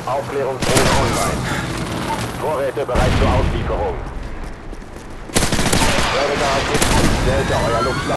Aufklärungsdrohne online. Vorräte bereit zur Auslieferung. Predator gibt Delta, euer Luftschlag.